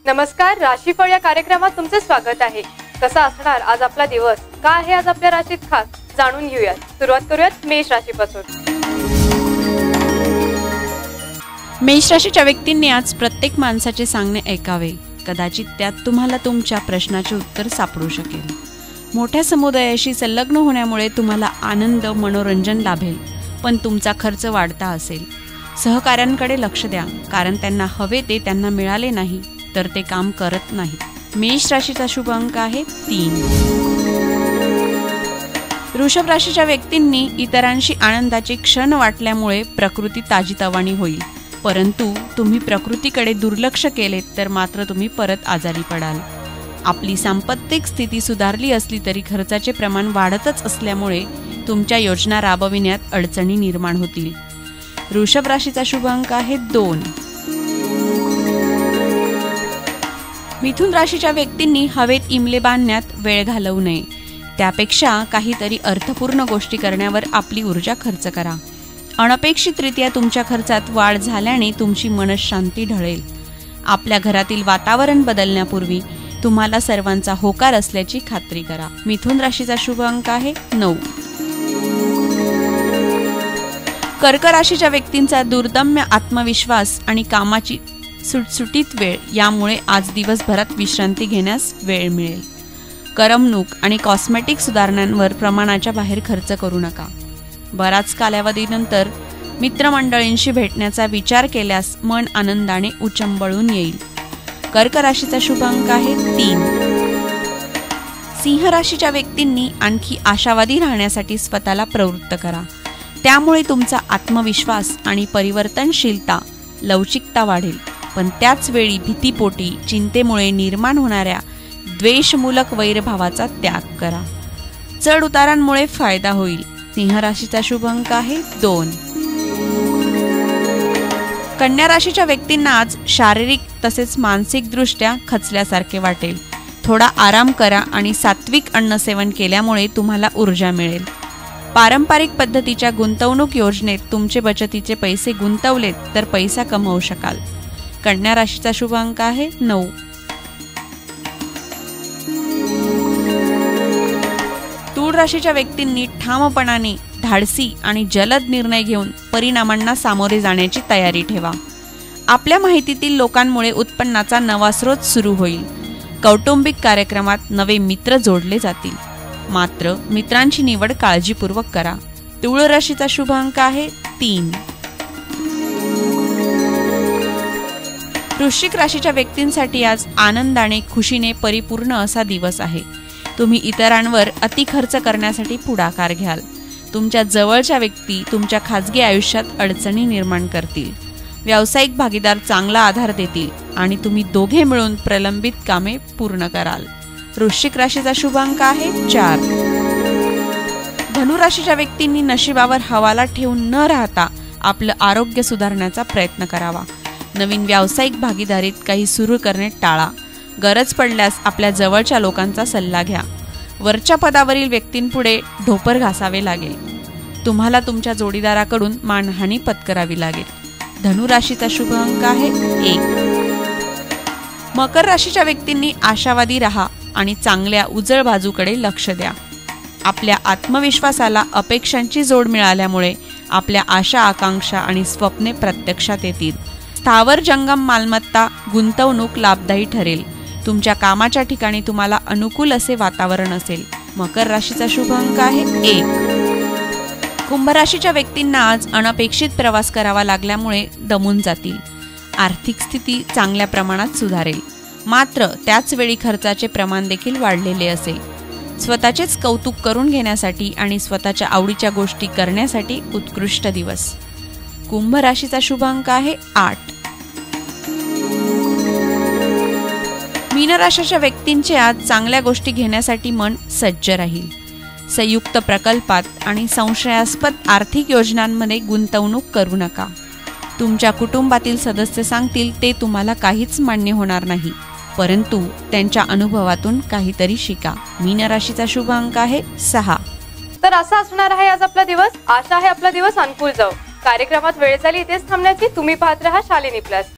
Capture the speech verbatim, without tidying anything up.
नमस्कार, राशीफळ या कार्यक्रमात तुमचे स्वागत आहे। कसा असणार आज आपला दिवस, का आहे आज आपल्या राशीत खास, जाणून घेऊयात। सुरुवात करूयात मेष राशीपासून। मेष राशीच्या व्यक्तींनी आज प्रत्येक माणसाचे सांगणे ऐकावे। कदाचित त्यात तुम्हाला तुमच्या प्रश्नाचे उत्तर सापडू शकेल। मोठ्या समुदायाशी संलग्न होण्यामुळे तुम्हाला आनंद, मनोरंजन लाभेल, पण तुमचा खर्च वाढता असेल। सहकाऱ्यांकडे लक्ष द्या, कारण त्यांना हवे ते त्यांना मिळाले नाही तर ते काम करत नाहीत। मेष राशीचा शुभ अंक आहे तीन। वृषभ राशीच्या व्यक्तींनी इतरांशी आनंदाचे क्षण वाटल्यामुळे प्रकृती ताजीतवानी होईल, परंतु तुम्ही प्रकृतीकडे दुर्लक्ष केले तर मात्र तुम्ही परत आजारी पडाल। आपली सांपत्तिक स्थिती सुधारली असली तरी खर्चाचे प्रमाण वाढतच असल्यामुळे तुमच्या योजना राबविण्यात अडचणी निर्माण होतील। वृषभ राशीचा शुभ अंक आहे दोन। मिथुन राशीच्या व्यक्तींनी हवेत इमले बांधण्यात वेळ घालवू नये, त्यापेक्षा काहीतरी अर्थपूर्ण गोष्टी करण्यावर आपली ऊर्जा खर्च करा। अनपेक्षितरित्या तुमच्या खर्चात वाढ झाल्याने तुमची मनःशांती ढळेल। आपल्या घरातील वातावरण बदलण्यापूर्वी तुम्हाला सर्वांचा होकार असल्याची खात्री करा। मिथुन राशीचा शुभ अंक आहे नऊ। कर्क राशीच्या व्यक्तींचा दुर्दम्य आत्मविश्वास आणि कामाची सुटसुटीत वेळ यामुळे आज दिवसभरात विश्रांती घेण्यास वेळ मिळेल। करमणूक आणि कॉस्मेटिक सुधारणांवर प्रमाणाच्या बाहेर खर्च करू नका। बराच कालावधीनंतर मित्रमंडळींशी भेटण्याचा विचार केल्यास मन आनंदाने उचंबळून येईल। कर्क राशीचा शुभ अंक आहे तीन। सिंह राशीच्या व्यक्तींनी आणखी आशावादी राहण्यासाठी स्वतःला प्रवृत्त करा, त्यामुळे तुमचा आत्मविश्वास आणि परिवर्तनशीलता लवचिकता वाढेल, पण त्याच वेळी भीतीपोटी चिंतेमुळे निर्माण होणाऱ्या द्वेषमूलक वैरभावाचा त्याग करा। चढ उतारांमुळे फायदा होईल। सिंह राशीचा शुभ अंक आहे दोन। कन्या राशीच्या व्यक्तींना आज शारीरिक तसेच मानसिक दृष्ट्या खचल्यासारखे वाटेल। थोडा आराम करा आणि सात्विक अन्नसेवन केल्यामुळे तुम्हाला ऊर्जा मिळेल। पारंपरिक पद्धतीच्या गुंतवणूक योजनेत तुमचे बचतीचे पैसे गुंतवलेत तर पैसा कमवू शकाल। कन्या राशीचा शुभ अंक आहे नऊ। तूळ राशीच्या व्यक्तींनी ठामपणाने धाडसी आणि जलद निर्णय घेऊन परिणामांना सामोरे जाण्याची तयारी ठेवा। आपल्या माहितीतील लोकांमुळे उत्पन्नाचा नवा स्रोत सुरू होईल। कौटुंबिक कार्यक्रमात नवे मित्र जोडले जातील, मात्र मित्रांची निवड काळजीपूर्वक करा। तूळ राशीचा शुभ अंक आहे तीन। वृश्चिक राशीच्या व्यक्तींसाठी आज आनंदाने खुशीने परिपूर्ण असा दिवस आहे। तुम्ही इतरांवर अति खर्च करण्यासाठी पुढाकार घ्याल। तुमच्या जवळच्या व्यक्ती तुमच्या खाजगी आयुष्यात अडचणी निर्माण करतील। व्यावसायिक भागीदार चांगला आधार देतील आणि तुम्ही दोघे मिळून प्रलंबित कामे पूर्ण कराल। वृश्चिक राशीचा शुभ अंक आहे चार। धनु राशीच्या व्यक्तींनी नशिबावर हवाला ठेवून न राहता आपलं आरोग्य सुधारण्याचा प्रयत्न करावा। नवीन व्यावसायिक भागीदारीत काही सुरू करणे टाळा। गरज पडल्यास आपल्या जवळच्या लोकांचा सल्ला घ्या। वरच्या पदावरील व्यक्तींपुढे ढोपर घासावे लागेल। तुम्हाला तुमच्या जोडीदाराकडून मानहानी पत्करावी लागेल। धनु राशीचा शुभ अंक आहे एक। मकर राशीच्या व्यक्तींनी आशावादी राहा आणि चांगल्या उजळ बाजूकडे लक्ष द्या। आपल्या आत्मविश्वासाला अपेक्षांची जोड मिळाल्यामुळे आपल्या आशा, आकांक्षा आणि स्वप्ने प्रत्यक्षात येतील। स्थावर जंगम मालमत्ता गुंतवणूक लाभदायी ठरेल। तुमच्या कामाच्या ठिकाणी तुम्हाला अनुकूल असे वातावरण असेल। मकर राशीचा शुभ अंक आहे एक। कुंभ राशीच्या व्यक्तींना आज अनपेक्षित प्रवास करावा लागल्यामुळे दमून जातील। आर्थिक स्थिती चांगल्या प्रमाणात सुधारेल, मात्र त्याच वेळी खर्चाचे प्रमाण देखील वाढलेले असेल। स्वतःचेच कौतुक करून घेण्यासाठी आणि स्वतःच्या आवडीच्या गोष्टी करण्यासाठी उत्कृष्ट दिवस। कुंभ राशीचा शुभ अंक आहे आठ। मीन राशीच्या व्यक्तींचे आज चांगल्या गोष्टी घेण्यासाठी मन सज्ज राहील। संयुक्त प्रकल्पात आणि संशयास्पद आर्थिक योजनांमध्ये गुंतवणूक करू नका। तुमच्या कुटुंबातील सदस्य सांगतील ते तुम्हाला काहीच मान्य होणार नाही, परंतु त्यांच्या अनुभवातून काहीतरी शिका। मीन राशीचा शुभ अंक आहे सहा। तर असा असणार आहे आज आपला दिवस। आशा आहे आपला दिवस अनुकूल जाऊ। कार्यक्रमात वेळ झाली इथेच थांबण्याची। तुम्ही पाहत रहा शालिनी प्लस।